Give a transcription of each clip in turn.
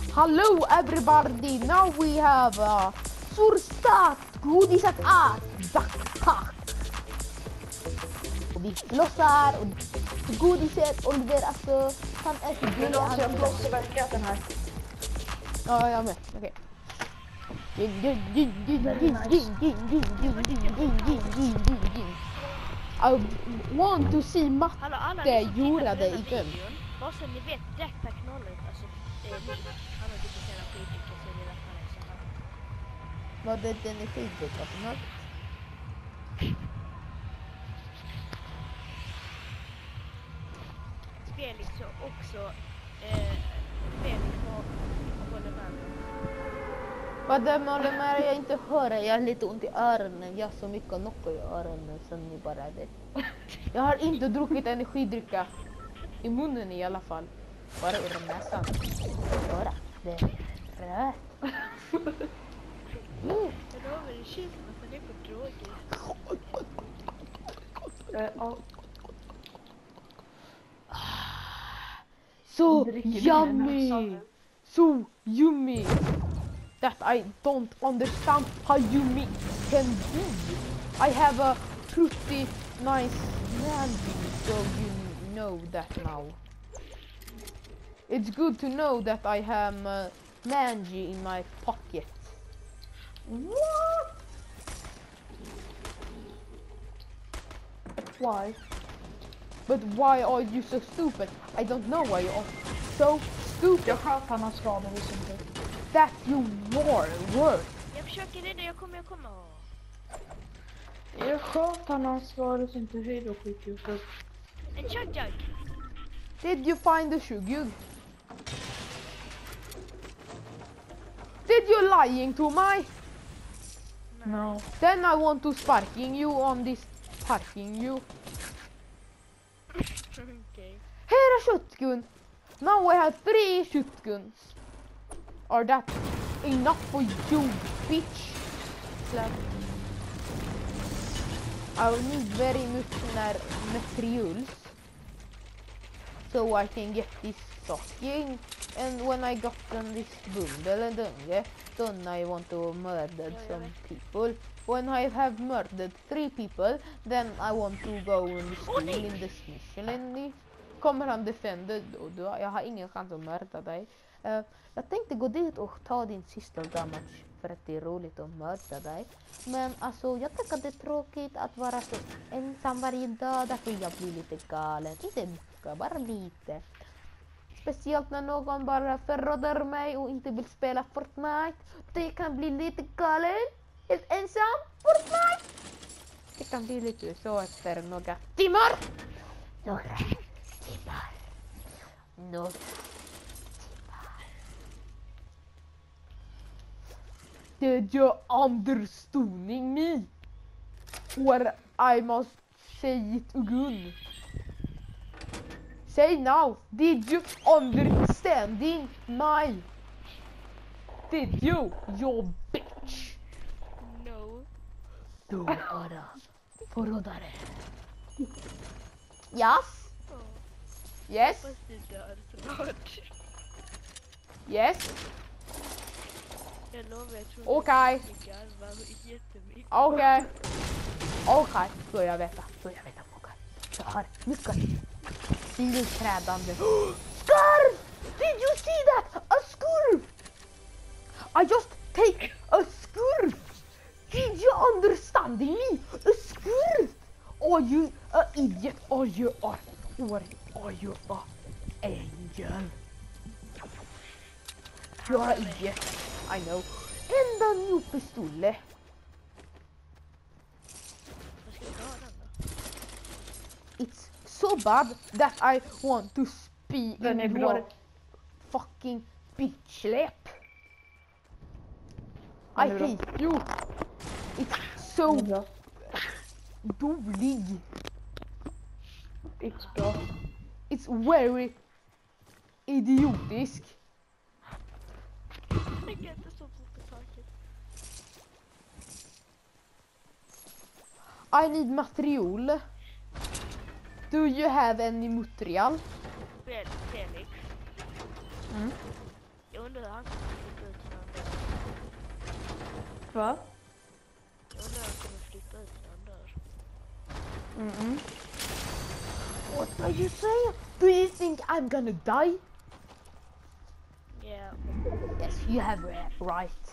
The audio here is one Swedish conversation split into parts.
Hello everybody, now we have första godiset är backpack. Och vi lossar och godiset Oliver alltså han är så gullig. Jag blåser verkligen här. Ja, jag med. Okej. I want to see Matte gjorde det i den. Bara så ni vet, Jackpack 01, alltså det är min. Han har typ en skitdricka så det är att han är så här. Vad är det energidricka för något? Felix och också Felix håller med mig. Vad det håller med jag inte hör. Jag har lite ont i öronen. Jag har så mycket nockor i öronen som ni bara vet. Jag har inte druckit energidricka. I munnen i alla fall. Bara ur näsan. Bara. Det är rött. Jag lovar, det känns som att han är på droger. Ja. So yummy! So yummy! That I don't understand how yummy can be. I have a pretty nice mangy, so you know that now. It's good to know that I have mangy in my pocket. What? Why? But why are you so stupid? I don't know why you are so stupid. Jag sköt hans skada hos inte. That you were. Jag försöker rädda, jag kommer. Jag sköt hans skada hos inte höjd och sjukhuset. En chug. Did you find the sugar? Did you lying to me? No. Then I want to sparking you on this parking you. Okej. Here a shotgun. Now I have 3 shotguns. Are that enough for you, bitch? Slap. I will need very much materials so I can get this stocking. And when I got this bundle and then I want to murder some people. When I have murdered 3 people, then I want to go in the school in this mission. Kommer han defended och då jag har ingen chans att mörda dig. Jag tänkte gå dit och ta din sista damage för att det är roligt att mörda dig. Men alltså jag tycker det är tråkigt att vara så ensam varje dag. Därför jag blir lite galen. Inte mycket, bara lite. Speciellt när någon bara förråder mig och inte vill spela Fortnite. Det kan bli lite galen. Helt ensam Fortnite. Det kan bli lite så efter några timmar. Did you understand me? Or I must say it again. Say now, did you understanding me? Did you bitch? No. Du bara förrådare. Yes? Yes? Fast det dör snart. Yes? Jag lovar, jag tror Okej. det var jättemycket. Okej. Börja veta. Okej. Jag har mycket stilträdande. Scarf! Did you see that? A scarf! I just take a scarf! Did you understand me? A scarf! Are you an idiot? Or you are a angel? You are an idiot. I know. Enda new pistole. Vad ska jag ta den då? It's so bad that I want to spy Den är in bra. your fucking bitch lap. I Den är bra. hate you. It's so Bra. dålig. It's bra. It's very idiotisk. Jag kan inte stå på taket. I need material. Do you have any material? Felix. Mm. Jag undrar hur han kommer flytta ut när han dör. Va? Jag undrar hur han kommer flytta ut när han dör. What are you saying? Do you think I'm gonna die? Yeah. Yes, you have right.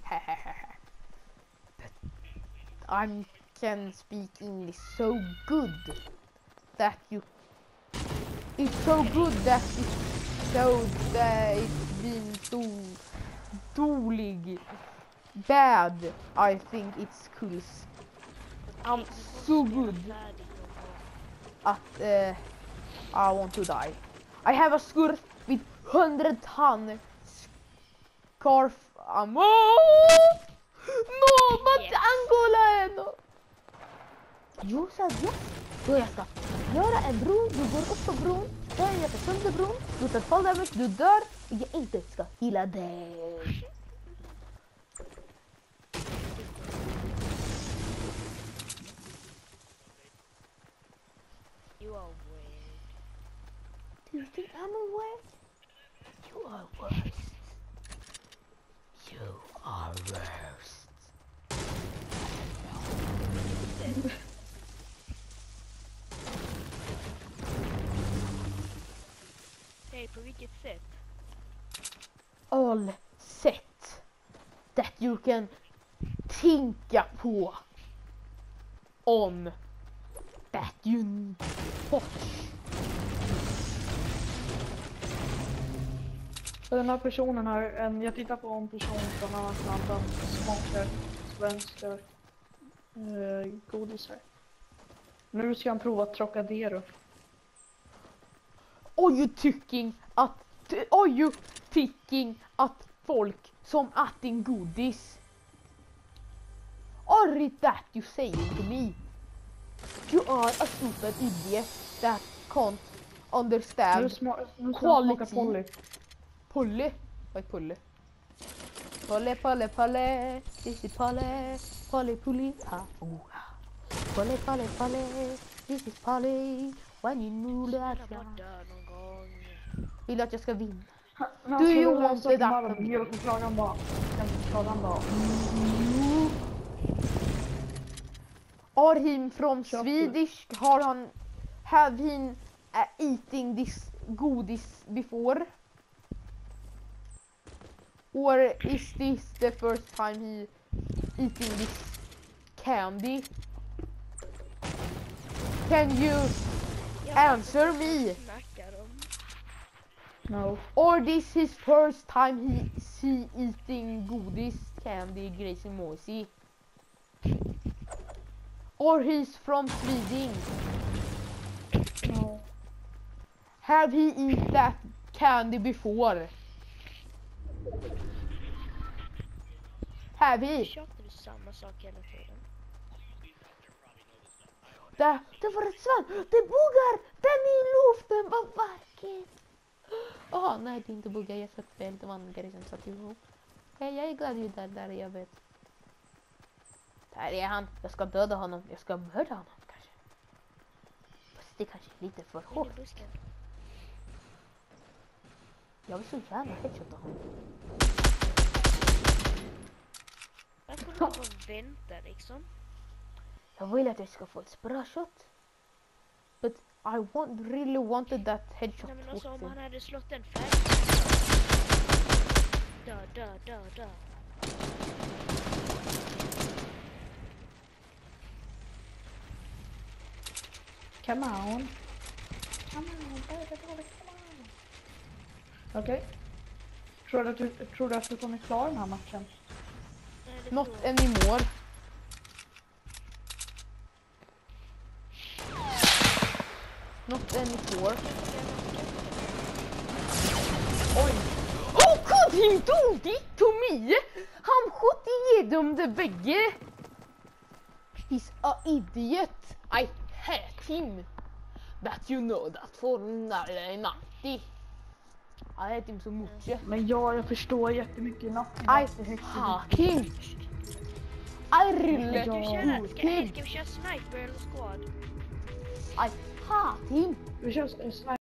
But I can speak English so good that you. It's so good that it's so that it's been so dålig. Bad, I think it's cool. I'm so good at I want to die. I have a scarf with 100-ton scarf ammo. No, but Yes. Angola no. You said yes. Då jag ska göra en bro, du går upp på bron, sen jag tar sönder bron, du tar fall damage, du dör och jag inte ska hila dig. You are weird. Do you think I'm a weird? You are worst. You are worst. Hej, på vilket sätt? All set that you can tänka på om that you watch. Den här personen har jag tittar på en person från en annan land som smakar svenska godisar. Nu ska han prova Trocadero. Are you thinking att folk som äter godis? Are it that you saying to me? You are a stupid idiot that can't Nu understand ska han quality. smaka Polly. Polly? Vad är Polly? Polly, this is Polly, ha, oh. Polly, this is Polly, when you know that Jag bara dör någon gång. vill att jag ska vinna. Han Do skulle you läsa want upp it up? varm mjölkchoklad, han bara. Are him from Köp Swedish? Have him eating this godis before? Or is this the first time he eating this candy? Can you answer me? Snackar om. No. Or this his first time he eating godis candy Gracie Moisey? Or he's from Sweden? No. Have he eat that candy before? Have he? Köpte du samma sak hela tiden? Det var ett svärd! Det buggar! Den i luften! Vad vackert! Jaha, nej det är inte buggar. Jag satt fel. Det var en grej som satt ihop. Okej, jag är glad ju där jag vet. Där är han. Jag ska döda honom. Jag ska mörda honom kanske. Fast det kanske är lite för In hårt. i busken. Jag vill så gärna headshota honom. Jag kunde bara vänta liksom. Jag vill att jag ska få ett sprayshot. But I really wanted that headshot. Nej men alltså om quickly. han hade slått den färdig. Dö. Come on. Okej. Tror du att du kommer klara den här matchen? Nej, det Not tror jag. anymore. Not anymore. Oj. How could he do it to me? Han sköt igenom det bägge. He's a idiot. I hate him. That you know that for 90. I hate him so much. Men jag förstår jättemycket natten. I hate him. I really Ska vi hate him. köra sniper eller squad? I hate him. Vi kör